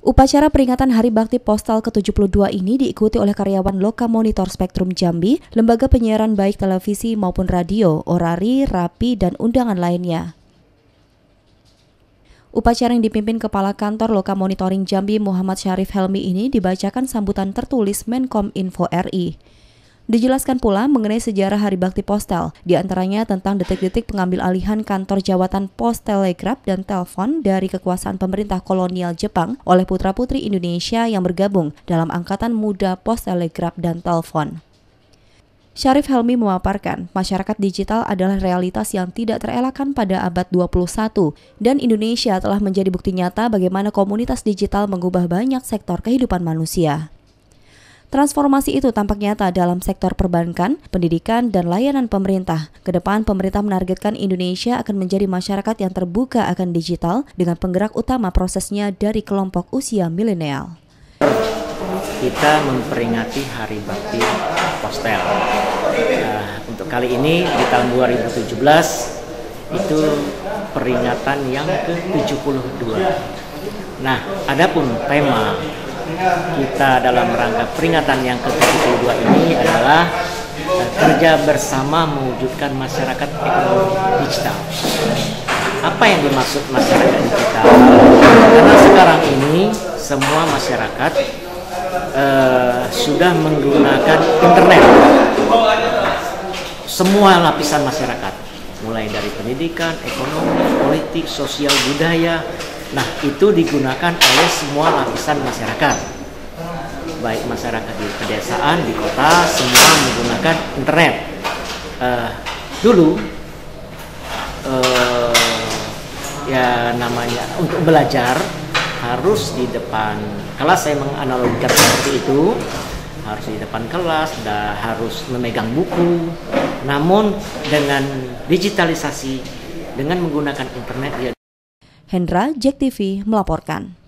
Upacara peringatan Hari Bakti Postal ke-72 ini diikuti oleh karyawan Loka Monitor Spektrum Jambi, lembaga penyiaran baik televisi maupun radio, orari, rapi, dan undangan lainnya. Upacara yang dipimpin Kepala Kantor Loka Monitoring Jambi Muhammad Syarif Helmi ini dibacakan sambutan tertulis Menkom Info RI. Dijelaskan pula mengenai sejarah Hari Bakti Postal, diantaranya tentang detik-detik pengambil alihan kantor jawatan pos, telegraf, dan telepon dari kekuasaan pemerintah kolonial Jepang oleh putra-putri Indonesia yang bergabung dalam Angkatan Muda Pos, Telegraf, dan Telepon. Syarif Helmi memaparkan, masyarakat digital adalah realitas yang tidak terelakkan pada abad 21, dan Indonesia telah menjadi bukti nyata bagaimana komunitas digital mengubah banyak sektor kehidupan manusia. Transformasi itu tampak nyata dalam sektor perbankan, pendidikan, dan layanan pemerintah. Kedepan, pemerintah menargetkan Indonesia akan menjadi masyarakat yang terbuka akan digital dengan penggerak utama prosesnya dari kelompok usia milenial. Kita memperingati Hari Bakti Postal. Untuk kali ini di tahun 2017 itu peringatan yang ke-72. Nah, adapun tema kita dalam rangka peringatan yang ke-72 ini adalah kerja bersama mewujudkan masyarakat ekonomi digital. Apa yang dimaksud masyarakat digital? Karena sekarang ini semua masyarakat sudah menggunakan internet. Semua lapisan masyarakat, mulai dari pendidikan, ekonomi, politik, sosial, budaya. Nah, itu digunakan oleh semua lapisan masyarakat, baik masyarakat di pedesaan, di kota, semua menggunakan internet. Dulu ya namanya untuk belajar harus di depan kelas, saya menganalogikan seperti itu, harus di depan kelas, harus memegang buku. Namun dengan digitalisasi, dengan menggunakan internet, Hendra, JEK TV melaporkan.